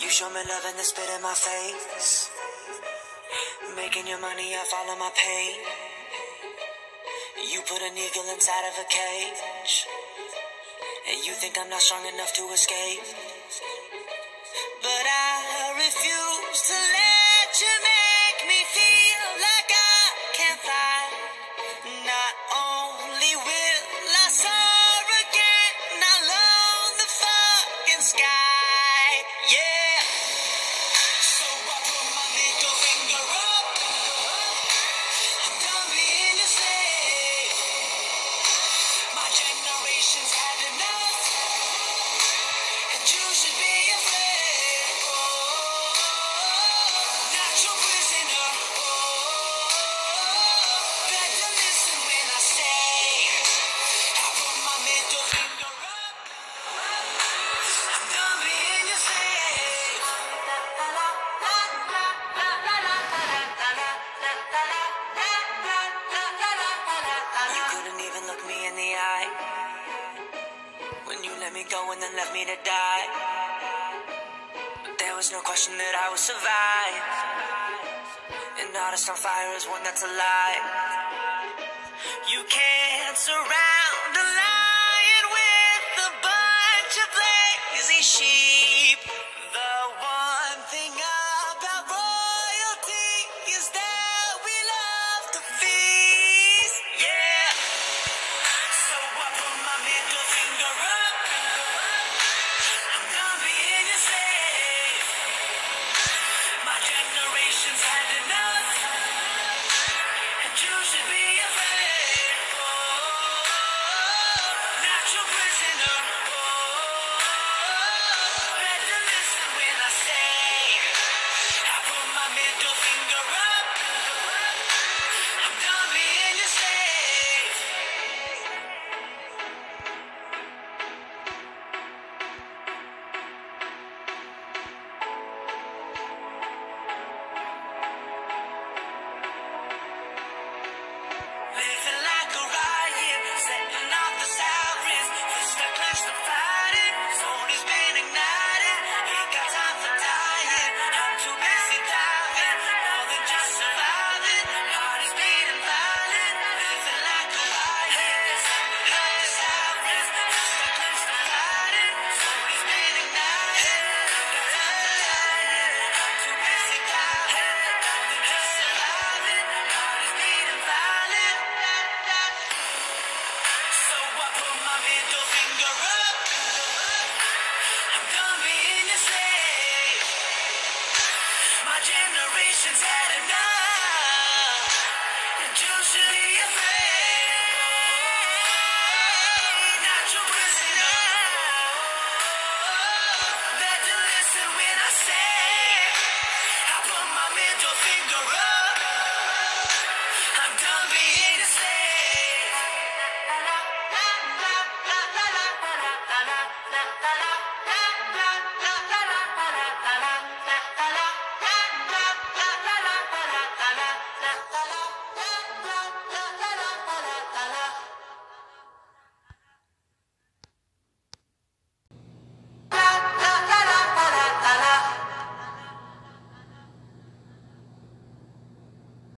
show me love and then spit in my face. Making your money, I follow my pain. You put an eagle inside of a cage, and you think I'm not strong enough to escape. But I refuse to let you make me feel like I can't fly. Not only will I soar again, I'll own the fucking sky. Yeah. So I put my middle finger up. I'm done being your slave. My generation's had enough, and you should be afraid. Oh, not your prisoner. Oh, better listen when I say I put my middle finger up. I'm done being your slave. You couldn't even look me in the eye when you let me go and then left me to die. But there was no question that I would survive. An artist on fire is one that's alive. You can't surround a lion with a bunch of lazy sheep. The one thing about royalty is that we love to feast. Yeah. So I put my middle finger up. I'm done being your slave. My generation's had enough, and you should be afraid. Oh, not your prisoner. Oh, better listen when I say I put my middle finger up. I'm done being your slave. Living like a riot, setting off the sirens. Fist I clench to fight it. Soul has been ignited. Ain't got time for dying. I'm too busy diving, more than just surviving. Heart is beating violent. Living like a riot, setting off the sirens. Fist I clench to fight it. Soul has been ignited. Ain't got time for dying. I'm too busy diving, more than just surviving. Heart is beating violent. So I put my middle finger up. I'm done being your slave. My generation's had enough, and you should be afraid.